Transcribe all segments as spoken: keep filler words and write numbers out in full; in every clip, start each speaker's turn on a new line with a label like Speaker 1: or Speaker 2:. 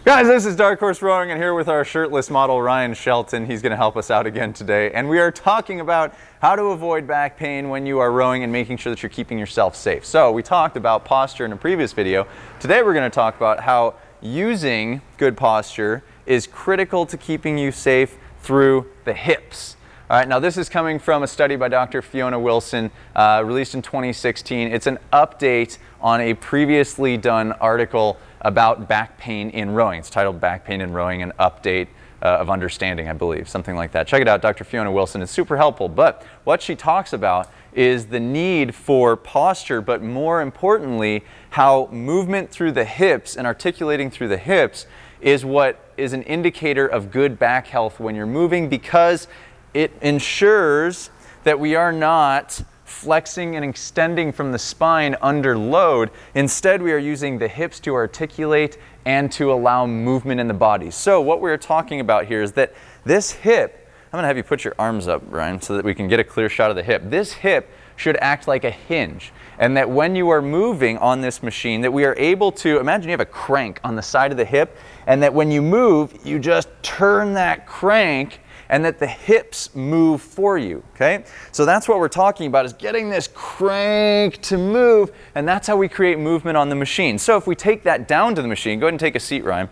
Speaker 1: Guys, this is Dark Horse Rowing, and here with our shirtless model, Ryan Shelton. He's going to help us out again today. And we are talking about how to avoid back pain when you are rowing and making sure that you're keeping yourself safe. So we talked about posture in a previous video. Today we're going to talk about how using good posture is critical to keeping you safe through the hips. All right, now this is coming from a study by Doctor Fiona Wilson, uh, released in twenty sixteen. It's an update on a previously done article about back pain in rowing. It's titled Back Pain in Rowing, an Update uh, of Understanding, I believe, something like that. Check it out, Doctor Fiona Wilson. It's super helpful. But what she talks about is the need for posture, but more importantly, how movement through the hips and articulating through the hips is what is an indicator of good back health when you're moving, because it ensures that we are not flexing and extending from the spine under load. Instead, we are using the hips to articulate and to allow movement in the body. So what we're talking about here is that this hip, I'm going to have you put your arms up, Brian, so that we can get a clear shot of the hip. This hip should act like a hinge, and that when you are moving on this machine, that we are able to, imagine you have a crank on the side of the hip, and that when you move, you just turn that crank and that the hips move for you, okay? So that's what we're talking about, is getting this crank to move, and that's how we create movement on the machine. So if we take that down to the machine, go ahead and take a seat, Ryan.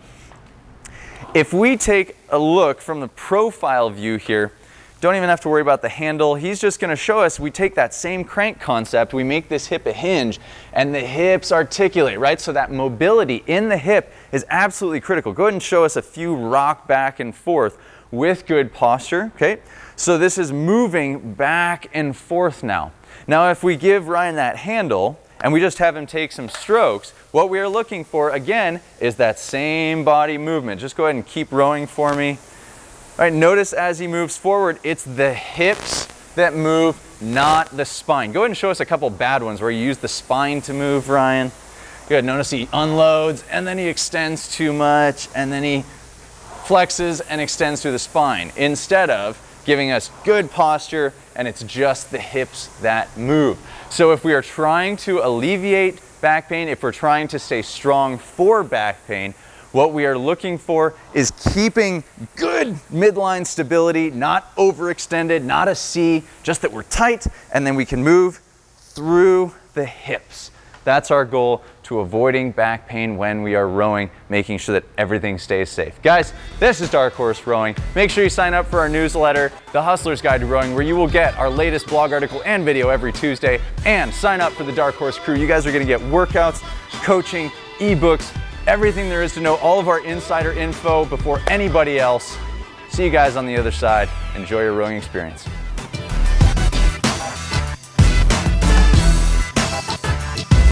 Speaker 1: If we take a look from the profile view here, don't even have to worry about the handle. He's just gonna show us, we take that same crank concept, we make this hip a hinge, and the hips articulate, right? So that mobility in the hip is absolutely critical. Go ahead and show us a few rock back and forth with good posture, okay? So this is moving back and forth now. Now if we give Ryan that handle and we just have him take some strokes, what we are looking for again is that same body movement. Just go ahead and keep rowing for me. All right, notice as he moves forward, it's the hips that move, not the spine. Go ahead and show us a couple bad ones where you use the spine to move, Ryan. Good, notice he unloads and then he extends too much and then he flexes and extends through the spine, instead of giving us good posture and it's just the hips that move. So if we are trying to alleviate back pain, if we're trying to stay strong for back pain, what we are looking for is keeping good midline stability, not overextended, not a C, just that we're tight, and then we can move through the hips. That's our goal to avoiding back pain when we are rowing, making sure that everything stays safe. Guys, this is Dark Horse Rowing. Make sure you sign up for our newsletter, The Hustler's Guide to Rowing, where you will get our latest blog article and video every Tuesday, and sign up for the Dark Horse Crew. You guys are gonna get workouts, coaching, ebooks, everything there is to know, all of our insider info before anybody else. See you guys on the other side. Enjoy your rowing experience.